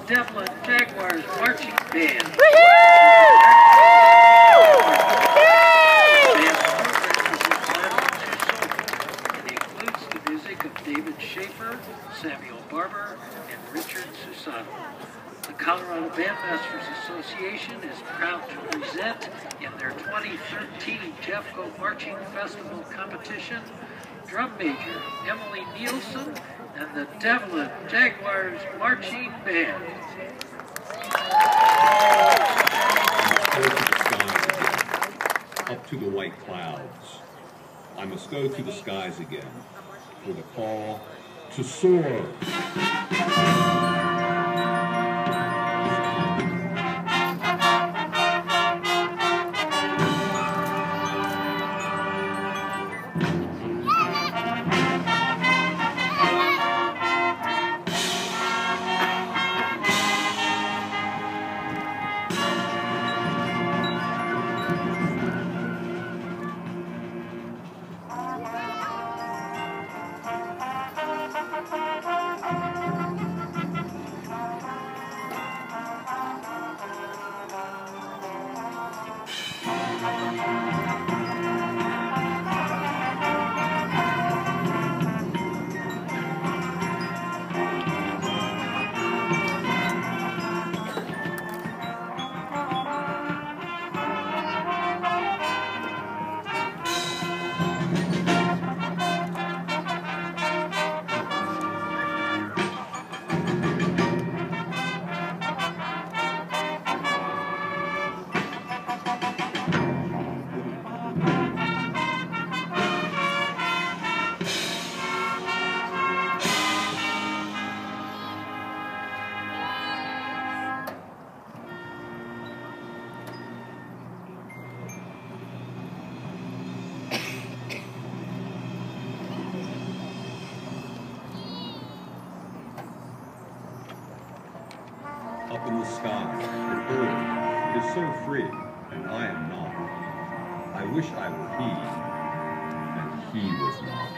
Devlin Jaguars Marching Band. It includes the music of David Schaefer, Samuel Barber, and Richard Susano. The Colorado Bandmasters Association is proud to present in their 2013 Jeffco Marching Festival competition drum major Emily Nielsen and the Devlin Jaguars Marching Band. Up to the white clouds. I must go to the skies again for the call to soar. Up in the sky, the bird, it is so free, and I am not. I wish I were he, and he was not.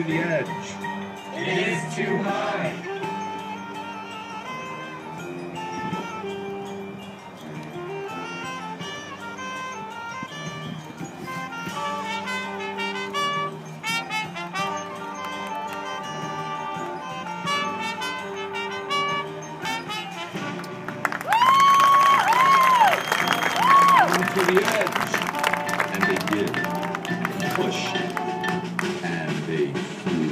the edge. It is too high. To the edge. And they did. Push. And they flew.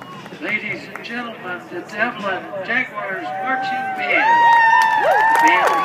Ladies and gentlemen, the Devlin Jaguars Marching Band. The band